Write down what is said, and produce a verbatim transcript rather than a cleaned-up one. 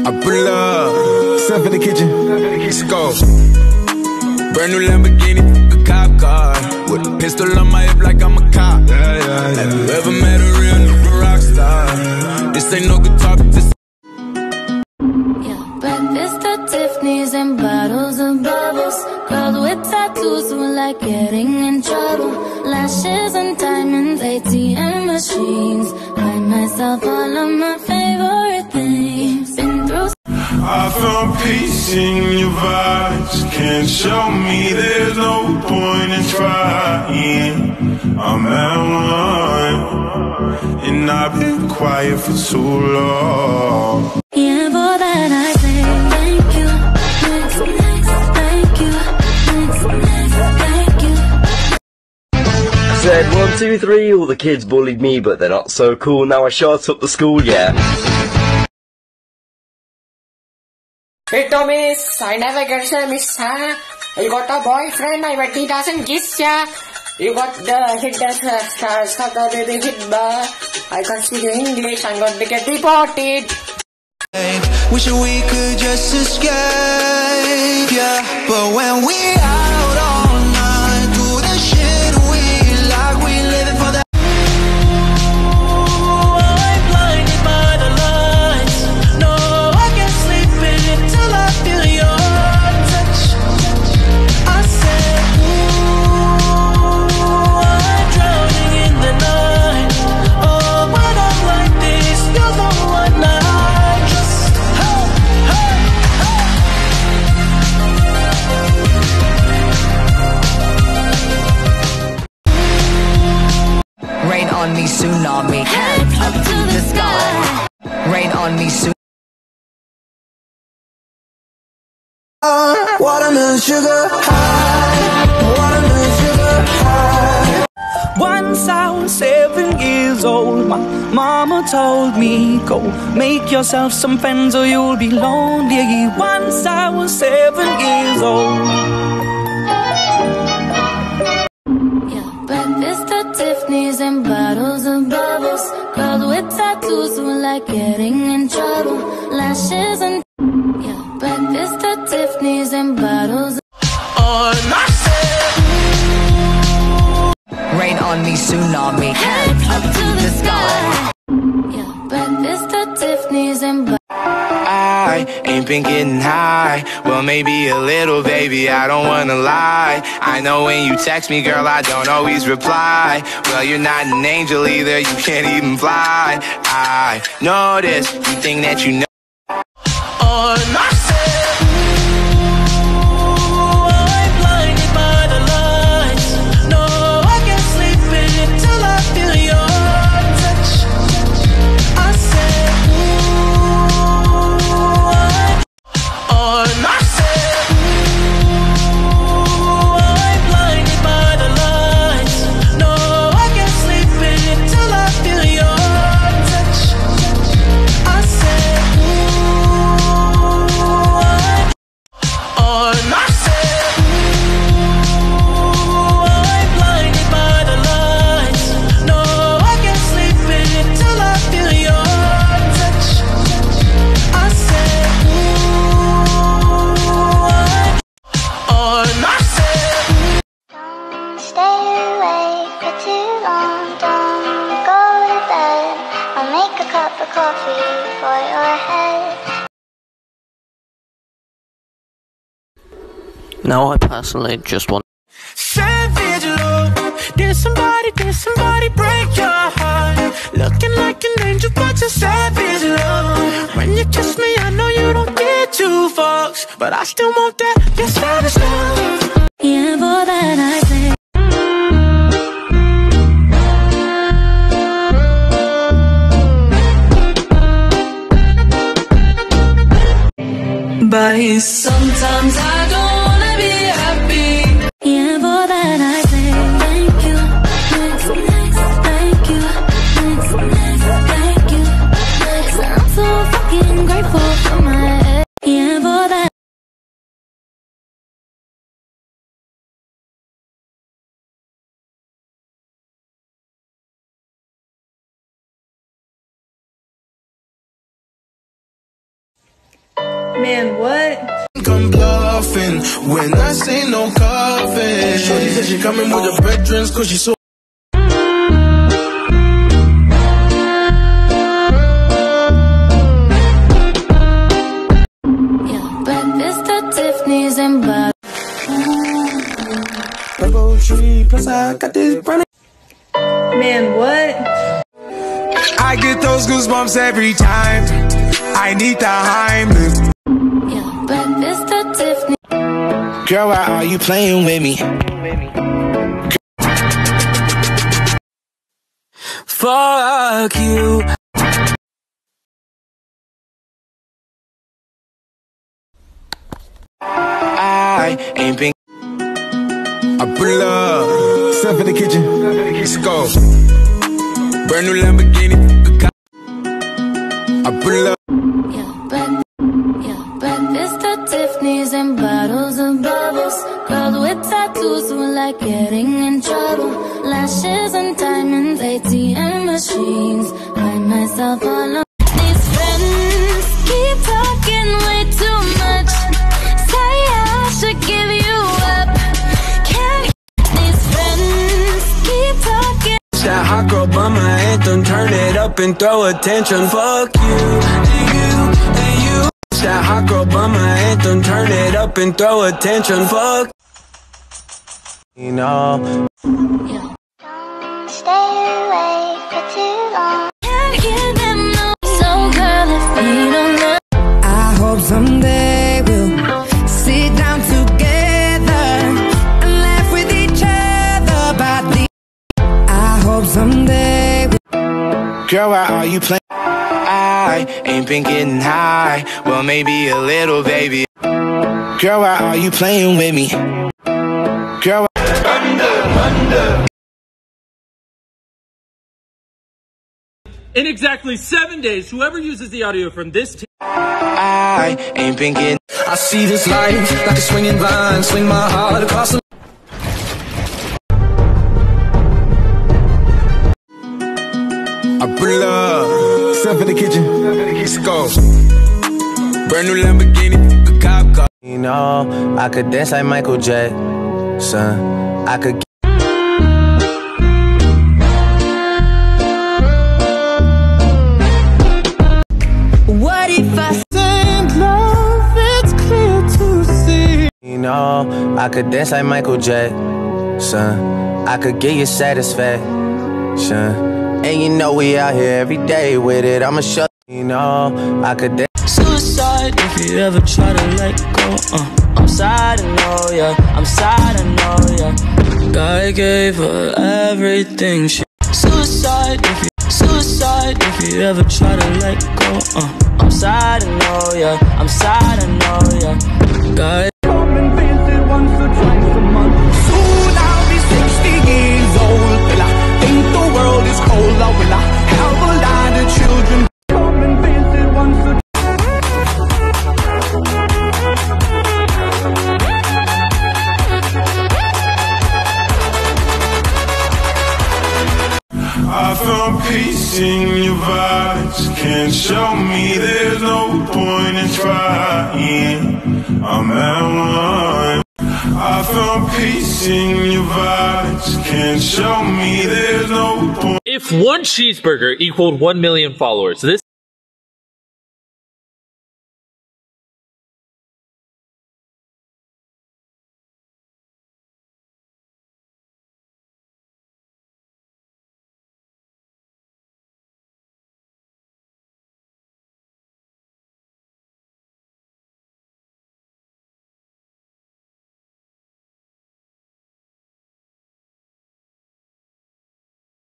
I pull up, stuff in the kitchen, let's go. Brand new Lamborghini, a cop car, with a pistol on my hip like I'm a cop. Yeah, yeah, yeah. Have you ever met a real nigga rock star? This ain't no guitar, but this. Yeah, breakfast at Tiffany's and bottles of bubbles. Girls with tattoos who like getting in trouble. Lashes and diamonds, A T M machines. Buy myself all of my favorite things. Been through. I found peace in your vibes. Can't show me there's no point in trying. I'm at one, and I've been quiet for too long. Yeah, for that I say thank you. Next, next, thank you. Next, next, thank you. I said one, two, three, all the kids bullied me, but they're not so cool. Now I shot up the school, yeah. Hey Thomas, I never get a miss, huh? You got a boyfriend, I bet he doesn't kiss ya. You got the hit that uh, stuck the hit bar. I can't speak English, I'm going to get deported. Wish we could just escape, yeah. But when we out all night, do the shit we like, we living for that. Oh, I'm blinded by the lights. No, I can't sleep until I feel your touch. I said, ooh, I'm drowning in the night. Oh, when I'm like this, you're the one I trust. Rain on me, tsunami, hands up to the sky. Rain on me, tsunami. Uh, watermelon sugar high, watermelon sugar high. Once I was seven years old, my mama told me, go make yourself some friends or you'll be lonely. Once I was seven years old. Breakfast at Tiffany's and bottles of bubbles. Girls with tattoos who like getting in trouble. Lashes and yeah, breakfast at Tiffany's and bottles of On my Rain on me, tsunami, hands up to the sky. yeah, breakfast at Tiffany's and bottles. I ain't been getting high. Well, maybe a little, baby, I don't wanna lie. I know when you text me, girl, I don't always reply. Well, you're not an angel either, you can't even fly. I know this, you think that you know. on my I'm blinded by the lights. No, I can't sleep until I feel your touch. I said, on myself, I'm blinded by the lights. No, I can't sleep until I feel your touch. I said, on myself, I'm blinded by the lights. No, I can't sleep until I feel your touch. I said, on myself. Don't stay awake for too long. Don't go to bed. I'll make a cup of coffee for your head. No, I personally just want. Savage love. Did somebody, did somebody break your heart? Looking like an angel, but you're savage love. When you kiss me, I know you don't get two fucks, but I still want that, your savage love. Yeah, for that I say. But sometimes I don't wanna be happy. Yeah, for that I say thank you. Next, next, thank you. Next, next, thank you. Next, I'm so fucking grateful for my ex. Yeah, for that. Man, what? I'm bluffing when I say no coffin. Shorty said she coming with her brethren cause she so. Breakfast at Tiffany's and bar. Purple tree, plus I got this running. Man, what? I get those goosebumps every time. I need the Heimlich. Yeah, breakfast at Tiffany. Girl, why are you playing with me? Fuck you. I ain't been. I pull up, step in the kitchen, let's go. Brand new Lamborghini, I pull up. Yeah, break, yeah, breakfast at Tiffany's and bottles of bubbles. Girls with tattoos who like getting in trouble. Lashes and diamonds, A T M machines. Find myself all alone. These friends keep talking way too much. Say I should give you up. Can't these friends keep talking? That hot girl by my anthem, turn it up and throw attention. Fuck you, and you, and you. That hot girl by my anthem, turn it up and throw attention. Fuck. You know. Don't stay away for too long. Can't hear them no. So girl, if we don't love, I hope someday we'll sit down together and laugh with each other about the. I hope someday we'll. Girl, why are you playing? I ain't been getting high. Well, maybe a little, baby. Girl, why are you playing with me? Girl, Thunder, thunder. In exactly seven days, whoever uses the audio from this tape. I ain't been getting. I see this life like a swinging vine, swing my heart across the. I pull up, step in the kitchen, let's go. Brand new Lamborghini, a cop car. You know, I could dance like Michael Jackson. I could. What if I Same love, it's clear to see. You know, I could dance like Michael Jackson. I could get you satisfaction. And you know we out here every day with it. I'ma show you know I could dance. Suicide if you ever try to let go. Uh, I'm sad, I know, yeah. I'm sad, I know, yeah. God gave her everything. She suicide if you suicide if you ever try to let go. Uh, I'm sad, I know, yeah. I'm sad, I know, yeah. God. Come and visit once or twice a month. Soon I'll be sixty years old. Will I think the world is cold? Or will I have a lot of children? Come and visit once or I found peace in your vibes. Can't show me there's no point in trying. I'm at one. I found peace in your vibes. Can't show me there's no point. If one cheeseburger equaled one million followers, this